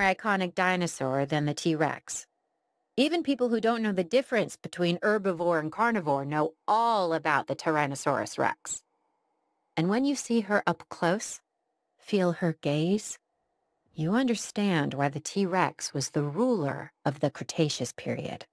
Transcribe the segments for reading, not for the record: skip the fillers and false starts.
iconic dinosaur than the T-Rex. Even people who don't know the difference between herbivore and carnivore know all about the Tyrannosaurus rex. And when you see her up close, feel her gaze, you understand why the T-Rex was the ruler of the Cretaceous period.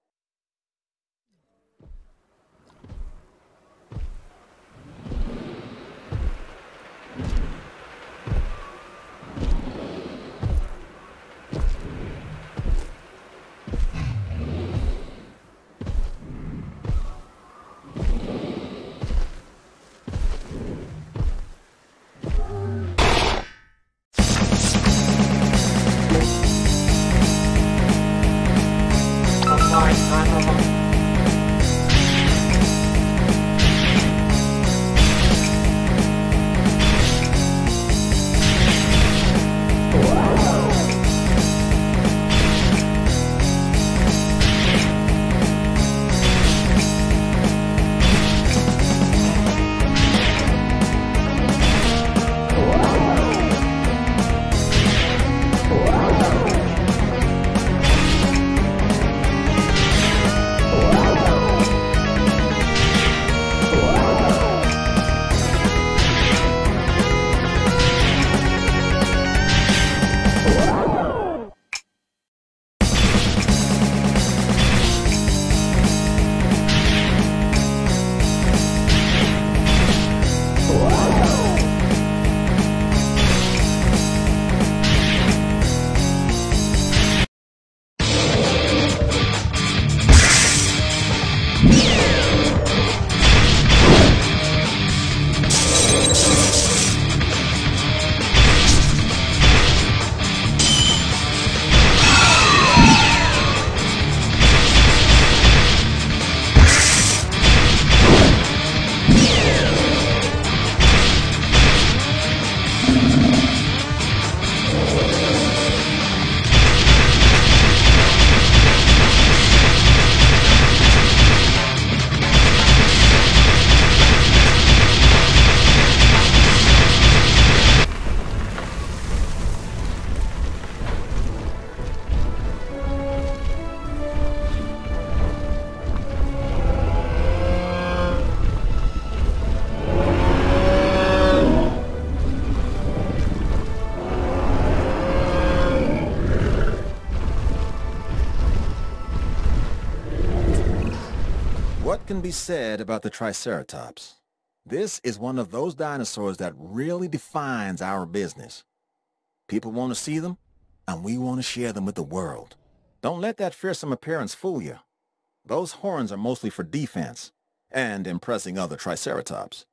What can be said about the Triceratops? This is one of those dinosaurs that really defines our business. People want to see them, and we want to share them with the world. Don't let that fearsome appearance fool you. Those horns are mostly for defense and impressing other Triceratops.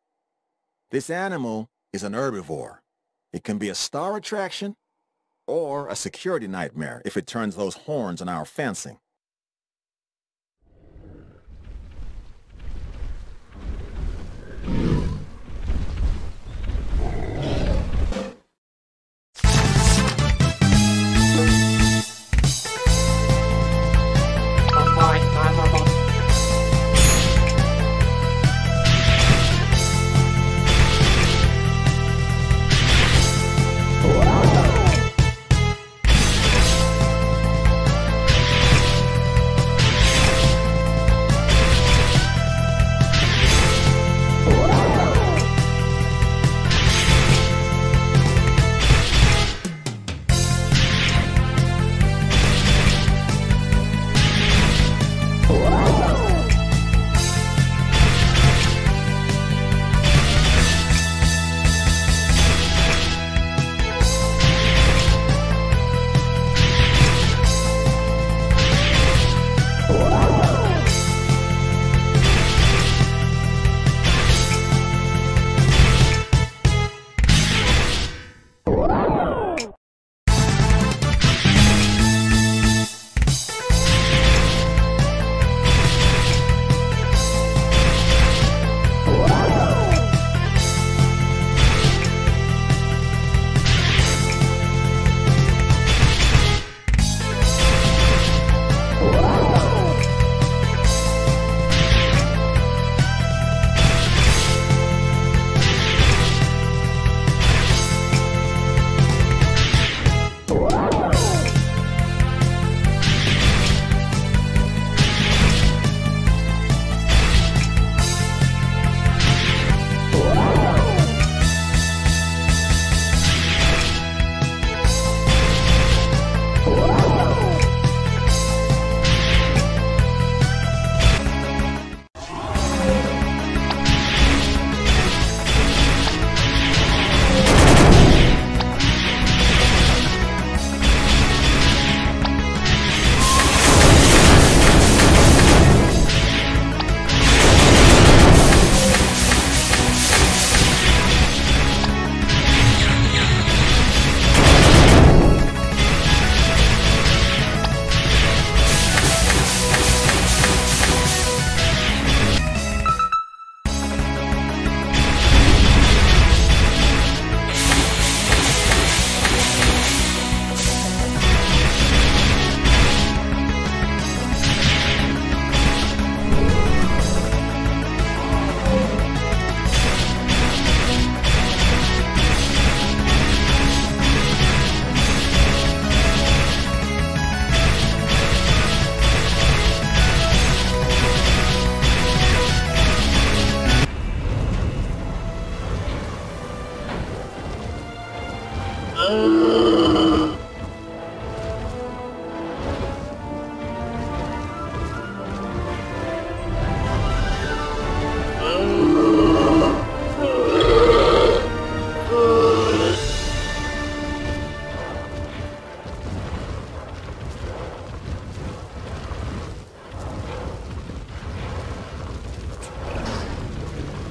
This animal is an herbivore. It can be a star attraction or a security nightmare if it turns those horns on our fencing.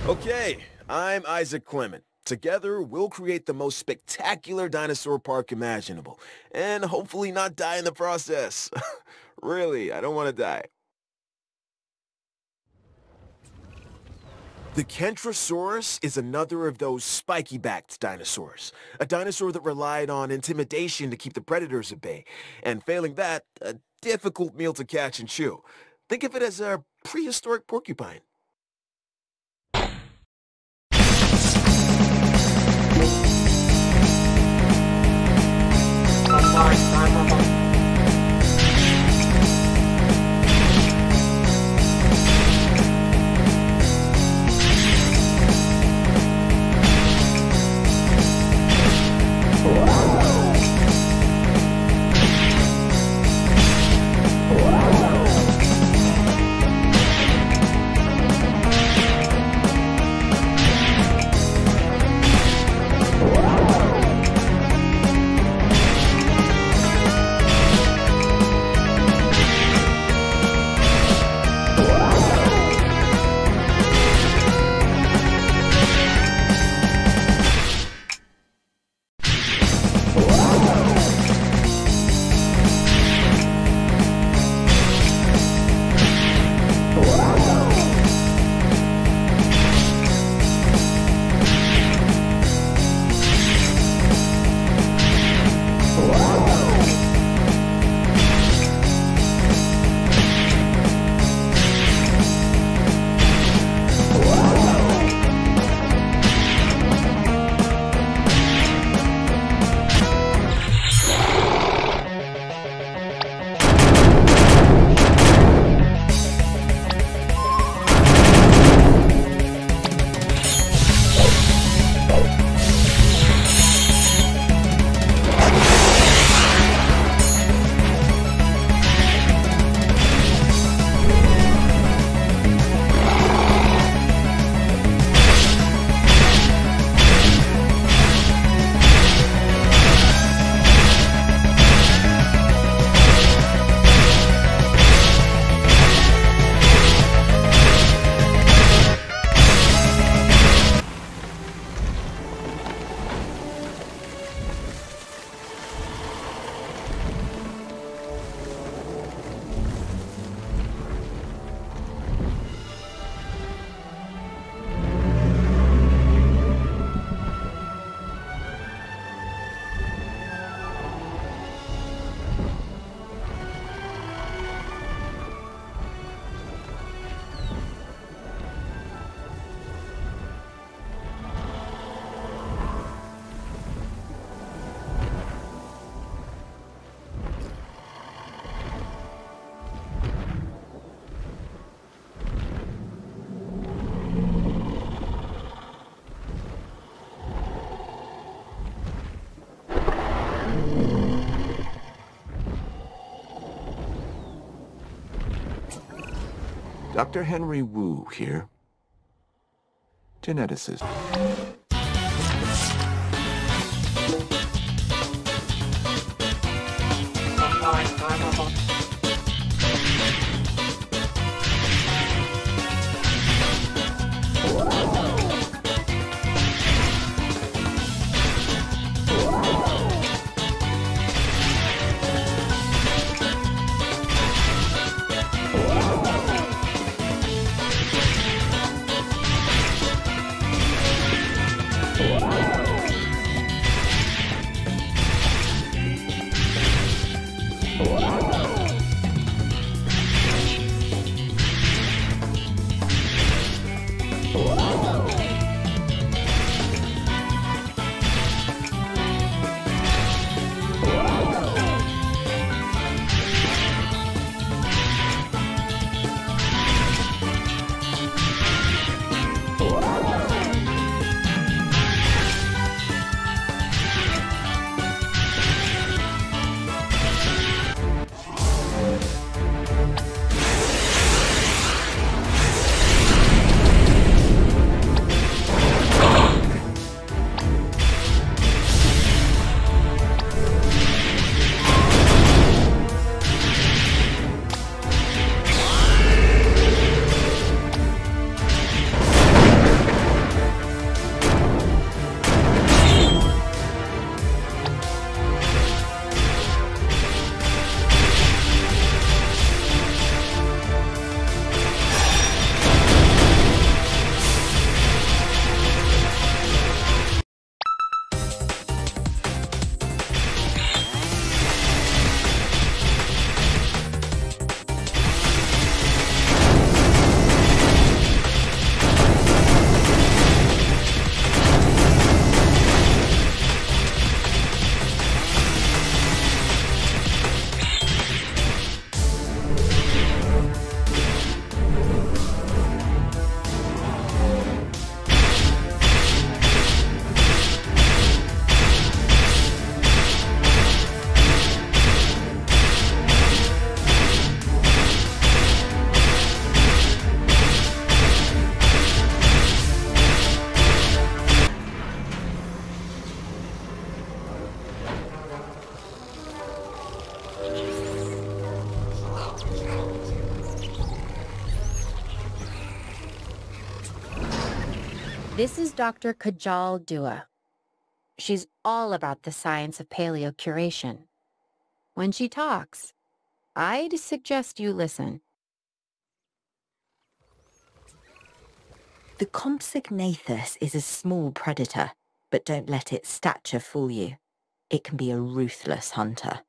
Okay, I'm Isaac Clement. Together, we'll create the most spectacular dinosaur park imaginable, and hopefully not die in the process. Really, I don't want to die. The Kentrosaurus is another of those spiky-backed dinosaurs. A dinosaur that relied on intimidation to keep the predators at bay, and failing that, a difficult meal to catch and chew. Think of it as a prehistoric porcupine. Dr. Henry Wu here, geneticist. This is Dr. Kajal Dua. She's all about the science of paleocuration. When she talks, I'd suggest you listen. The Compsognathus is a small predator, but don't let its stature fool you. It can be a ruthless hunter.